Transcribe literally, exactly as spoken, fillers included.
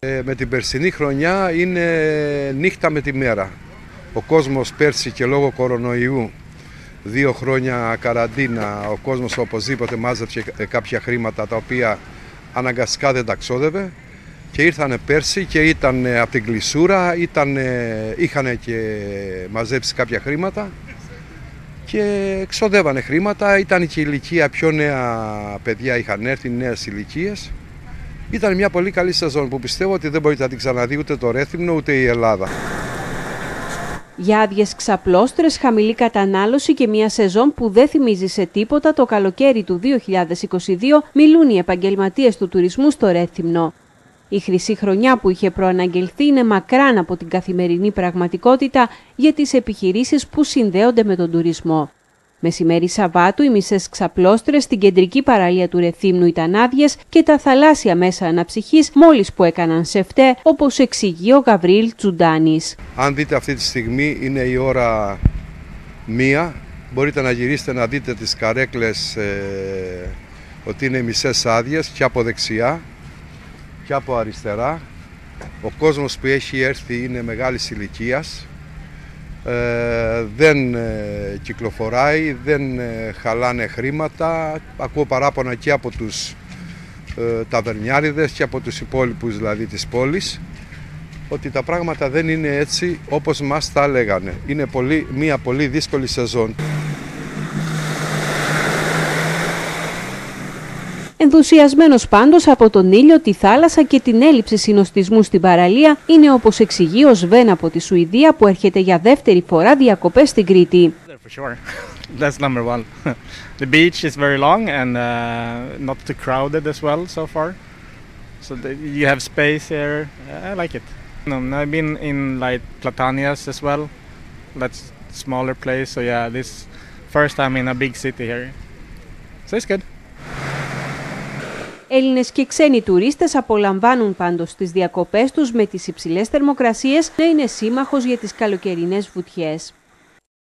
Ε, με την περσινή χρονιά είναι νύχτα με τη μέρα. Ο κόσμος πέρσι και λόγω κορονοϊού, δύο χρόνια καραντίνα, ο κόσμος οπωσδήποτε μάζεψε κάποια χρήματα τα οποία αναγκαστικά δεν τα ξόδευε και ήρθανε πέρσι και ήταν από την κλεισούρα, ήταν, είχαν και μαζέψει κάποια χρήματα και ξοδεύανε χρήματα. Ήταν και η ηλικία, πιο νέα παιδιά είχαν έρθει, νέες ηλικίες. Ήταν μια πολύ καλή σεζόν που πιστεύω ότι δεν μπορείτε να την ξαναδεί ούτε το Ρέθυμνο ούτε η Ελλάδα. Για άδειες ξαπλώστρες, χαμηλή κατανάλωση και μια σεζόν που δεν θυμίζει σε τίποτα το καλοκαίρι του δύο χιλιάδες είκοσι δύο μιλούν οι επαγγελματίες του τουρισμού στο Ρέθυμνο. Η χρυσή χρονιά που είχε προαναγγελθεί είναι μακράν από την καθημερινή πραγματικότητα για τις επιχειρήσεις που συνδέονται με τον τουρισμό. Μεσημέρι Σαββάτου, οι μισές ξαπλώστρες στην κεντρική παραλία του Ρεθύμνου ήταν άδειες και τα θαλάσσια μέσα αναψυχής μόλις που έκαναν σεφτέ, όπως εξηγεί ο Γαβρίλ Τζουντάνης. Αν δείτε αυτή τη στιγμή είναι η ώρα μία, μπορείτε να γυρίσετε να δείτε τις καρέκλες ε, ότι είναι μισές άδειες και από δεξιά και από αριστερά. Ο κόσμος που έχει έρθει είναι μεγάλης ηλικίας. Ε, δεν ε, κυκλοφοράει, δεν ε, χαλάνε χρήματα. Ακούω παράπονα και από τους ε, ταβερνιάριδες και από τους υπόλοιπους δηλαδή της πόλης ότι τα πράγματα δεν είναι έτσι όπως μας τα λέγανε. Είναι πολύ, μια πολύ δύσκολη σεζόν. Ενθουσιασμένος πάντως από τον ήλιο, τη θάλασσα και την έλλειψη συνοστισμού στην παραλία είναι, όπως εξηγεί ο Σβέν από τη Σουηδία που έρχεται για δεύτερη φορά διακοπές στην Κρήτη. That's number one. The beach is very long and uh, not too crowded as well so far. So the, you have space here. I like it. No, I've been in like Platanias as well. That's a smaller place. So yeah, this first time in a big city here. So it's good. Έλληνες και ξένοι τουρίστες απολαμβάνουν πάντως τις διακοπές τους με τις υψηλές θερμοκρασίες να είναι σύμμαχος για τις καλοκαιρινές βουτιές.